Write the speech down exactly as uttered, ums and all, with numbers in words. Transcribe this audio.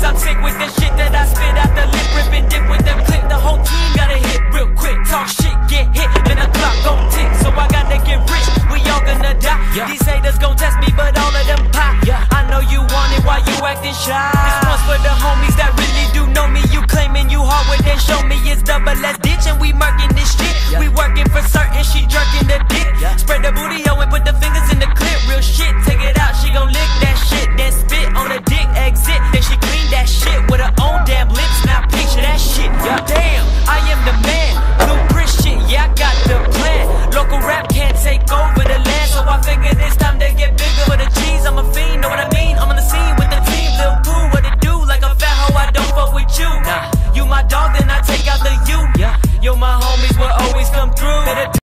Cause I'm sick with the shit that I spit out the lip, rip and dip with the clip. The whole team gotta hit real quick. Talk shit, get hit, then the clock gon' tick. So I gotta get rich, we all gonna die. Yeah. These haters gon' test me, but all of them pop. Yeah. I know you want it while you acting shy. This one's for the homies that really do know me. You claiming you hard, well then show me it's double S ditch, and we murking this shit. Yeah. We working for certain, she jerking the dick. Yeah. Spread the booty, yo, and put the fingers in the clip. Real shit, take it out, she gon' lick that shit, then spit on the dick, exit. Then she clean that shit with her own damn lips. Now picture that shit. Yeah. Damn, I am the man. Blueprint shit, yeah, I got the plan. Local rap can't take over the land, so I figured it's time to get bigger for the cheese. I'm a fiend, know what I mean? I'm on the scene with the team. Lil Pooh, what it do? Like a fat hoe, I don't fuck with you. Nah, you my dog, then I take out the you. Yeah, yo, my homies will always come through.